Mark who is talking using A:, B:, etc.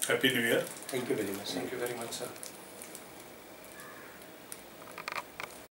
A: Happy New Year.
B: Thank you very much.
C: Thank you very much, sir.